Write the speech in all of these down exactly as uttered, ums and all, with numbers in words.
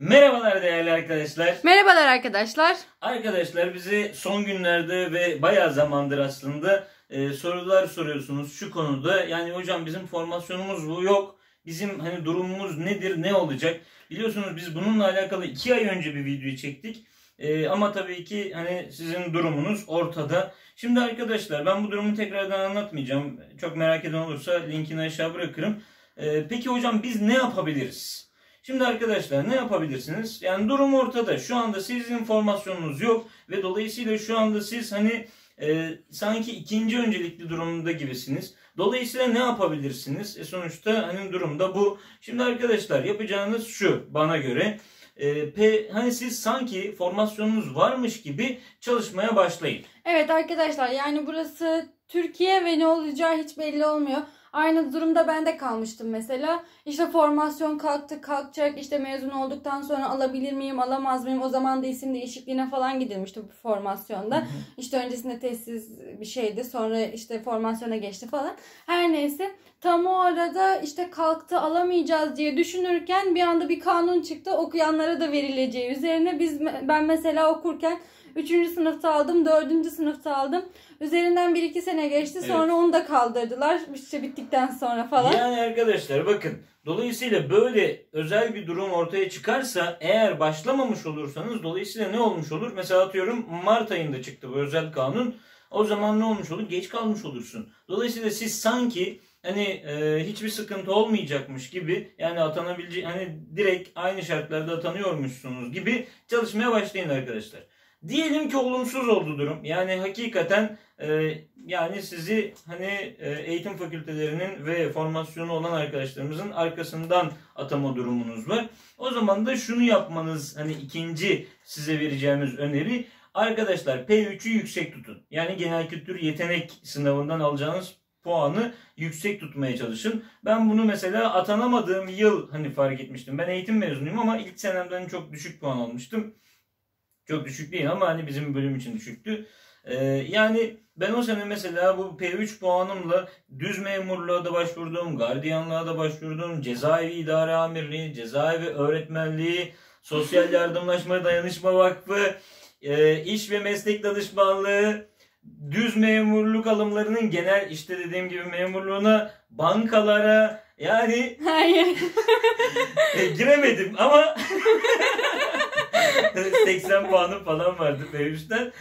Merhabalar değerli arkadaşlar. Merhabalar arkadaşlar. Arkadaşlar bize son günlerde ve bayağı zamandır aslında e, sorular soruyorsunuz şu konuda. Yani hocam bizim formasyonumuz bu yok. Bizim hani durumumuz nedir, ne olacak? Biliyorsunuz biz bununla alakalı iki ay önce bir video çektik. E, ama tabii ki hani sizin durumunuz ortada. Şimdi arkadaşlar ben bu durumu tekrardan anlatmayacağım. Çok merak eden olursa linkini aşağı bırakırım. E, peki hocam biz ne yapabiliriz? Şimdi arkadaşlar ne yapabilirsiniz? Yani durum ortada. Şu anda sizin formasyonunuz yok ve dolayısıyla şu anda siz hani e, sanki ikinci öncelikli durumda gibisiniz. Dolayısıyla ne yapabilirsiniz? E sonuçta hani durumda bu. Şimdi arkadaşlar yapacağınız şu bana göre. E, pe, hani siz sanki formasyonunuz varmış gibi çalışmaya başlayın. Evet arkadaşlar, yani burası Türkiye ve ne olacağı hiç belli olmuyor. Aynı durumda ben de kalmıştım mesela. İşte formasyon kalktı, kalkacak. İşte mezun olduktan sonra alabilir miyim, alamaz mıyım? O zaman da isim değişikliğine falan gidilmişti bu formasyonda. Hı hı. İşte öncesinde tesis bir şeydi. Sonra işte formasyona geçti falan. Her neyse. Tam o arada işte kalktı, alamayacağız diye düşünürken bir anda bir kanun çıktı. Okuyanlara da verileceği üzerine biz ben mesela okurken üçüncü sınıfta aldım, dördüncü sınıfta aldım. Üzerinden bir iki sene geçti. Evet. Sonra onu da kaldırdılar. İşte bittikten sonra falan. Yani arkadaşlar bakın. Dolayısıyla böyle özel bir durum ortaya çıkarsa eğer başlamamış olursanız dolayısıyla ne olmuş olur? Mesela atıyorum Mart ayında çıktı bu özel kanun. O zaman ne olmuş olur? Geç kalmış olursun. Dolayısıyla siz sanki hani e, hiçbir sıkıntı olmayacakmış gibi, yani atanabilecek, hani direkt aynı şartlarda atanıyormuşsunuz gibi çalışmaya başlayın arkadaşlar. Diyelim ki olumsuz oldu durum. Yani hakikaten e, yani sizi hani e, eğitim fakültelerinin ve formasyonu olan arkadaşlarımızın arkasından atama durumunuz var. O zaman da şunu yapmanız, hani ikinci size vereceğimiz öneri, arkadaşlar P üç'ü yüksek tutun. Yani genel kültür yetenek sınavından alacağınız puanı yüksek tutmaya çalışın. Ben bunu mesela atanamadığım yıl hani fark etmiştim. Ben eğitim mezunuyum ama ilk senemden çok düşük puan almıştım. Çok düşük değil ama hani bizim bölüm için düşüktü. Ee, yani ben o sene mesela bu P üç puanımla düz memurluğa da başvurdum, gardiyanlığa da başvurdum, cezaevi idare amirliği, cezaevi öğretmenliği, sosyal yardımlaşma dayanışma vakfı, e, iş ve meslek danışmanlığı, düz memurluk alımlarının genel işte dediğim gibi memurluğuna, bankalara, yani hayır e, giremedim ama seksen puanım falan vardı P üç'ten.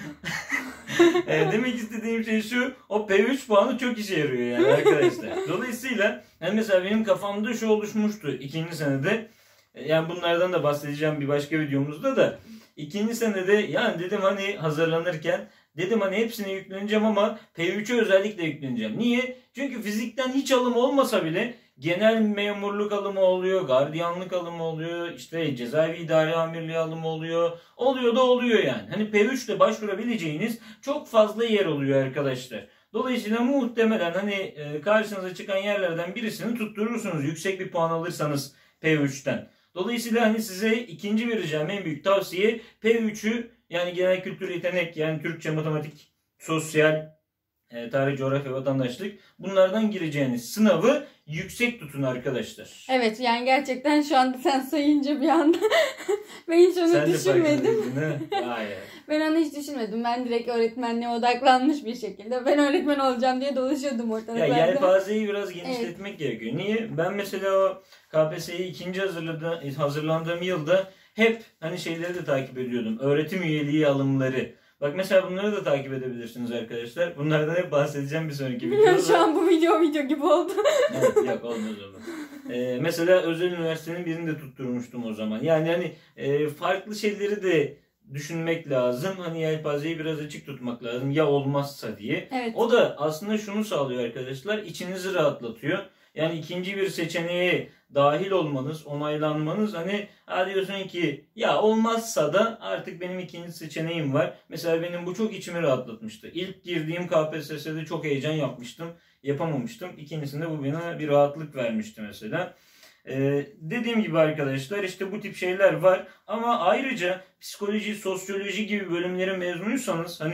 e, demek istediğim şey şu, o P üç puanı çok işe yarıyor yani arkadaşlar. Dolayısıyla yani mesela benim kafamda şu oluşmuştu ikinci senede. Yani bunlardan da bahsedeceğim bir başka videomuzda da. İkinci senede yani dedim hani hazırlanırken dedim hani hepsine yükleneceğim ama P üç'e özellikle yükleneceğim. Niye? Çünkü fizikten hiç alım olmasa bile genel memurluk alımı oluyor, gardiyanlık alımı oluyor, işte cezaevi idare amirliği alımı oluyor. Oluyor da oluyor yani. Hani P üç'te başvurabileceğiniz çok fazla yer oluyor arkadaşlar. Dolayısıyla muhtemelen hani karşınıza çıkan yerlerden birisini tutturursunuz yüksek bir puan alırsanız P üç'ten. Dolayısıyla hani size ikinci vereceğim en büyük tavsiye P üç'ü, yani genel kültür yetenek, yani Türkçe, matematik, sosyal, e, tarih, coğrafya, vatandaşlık, bunlardan gireceğiniz sınavı yüksek tutun arkadaşlar. Evet, yani gerçekten şu anda sen sayınca bir anda ben hiç onu sen düşünmedim. Hayır. Ben onu hiç düşünmedim. Ben direkt öğretmenliğe odaklanmış bir şekilde ben öğretmen olacağım diye dolaşıyordum ortalıklarda. Ya yelpazeyi biraz genişletmek evet. gerekiyor. Niye? Ben mesela o K P S S'yi ikinci hazırladığım, hazırlandığım yılda hep hani şeyleri de takip ediyordum. Öğretim üyeliği alımları. Bak mesela bunları da takip edebilirsiniz arkadaşlar. Bunlardan hep bahsedeceğim bir sonraki videoda. Şu an bu video video gibi oldu. Evet, yok olmaz olmaz. Ee, mesela özel üniversitenin birini de tutturmuştum o zaman. Yani hani e, farklı şeyleri de düşünmek lazım. Hani yelpazeyi biraz açık tutmak lazım ya olmazsa diye. Evet. O da aslında şunu sağlıyor arkadaşlar. İçinizi rahatlatıyor. Yani ikinci bir seçeneğe dahil olmanız, onaylanmanız, hani diyorsun ki ya olmazsa da artık benim ikinci seçeneğim var. Mesela benim bu çok içimi rahatlatmıştı. İlk girdiğim K P S S'de çok heyecan yapmıştım. Yapamamıştım. İkincisinde bu bana bir rahatlık vermişti mesela. Ee, dediğim gibi arkadaşlar işte bu tip şeyler var. Ama ayrıca psikoloji, sosyoloji gibi bölümlerin mezunuysanız hani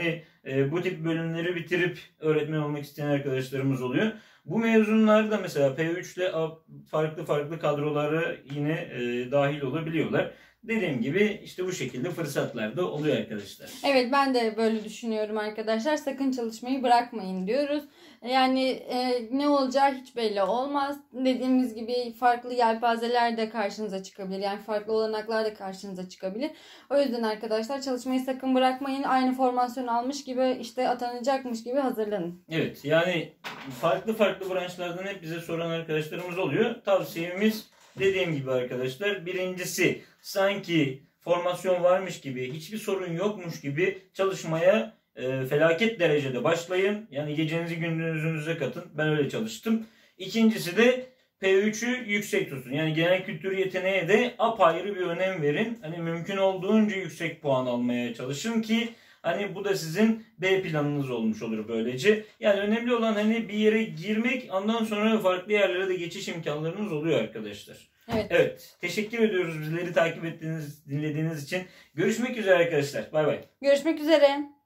e, bu tip bölümleri bitirip öğretmen olmak isteyen arkadaşlarımız oluyor. Bu mezunlar da mesela P üç ile farklı farklı kadrolara yine e, dahil olabiliyorlar. Dediğim gibi işte bu şekilde fırsatlar da oluyor arkadaşlar. Evet, ben de böyle düşünüyorum arkadaşlar. Sakın çalışmayı bırakmayın diyoruz. Yani e, ne olacağı hiç belli olmaz. Dediğimiz gibi farklı yelpazeler de karşınıza çıkabilir. Yani farklı olanaklar da karşınıza çıkabilir. O yüzden arkadaşlar çalışmayı sakın bırakmayın. Aynı formasyon almış gibi, işte atanacakmış gibi hazırlanın. Evet, yani farklı farklı branşlardan hep bize soran arkadaşlarımız oluyor. Tavsiyemiz dediğim gibi arkadaşlar, birincisi sanki formasyon varmış gibi, hiçbir sorun yokmuş gibi çalışmaya e, felaket derecede başlayın. Yani gecenizi gündüzünüze katın. Ben öyle çalıştım. İkincisi de P üç'ü yüksek tutun. Yani genel kültür yeteneğe de apayrı bir önem verin. Hani mümkün olduğunca yüksek puan almaya çalışın ki hani bu da sizin B planınız olmuş olur böylece. Yani önemli olan hani bir yere girmek, ondan sonra farklı yerlere de geçiş imkanlarınız oluyor arkadaşlar. Evet. Evet. Teşekkür ediyoruz bizleri takip ettiğiniz, dinlediğiniz için. Görüşmek üzere arkadaşlar. Bay bay. Görüşmek üzere.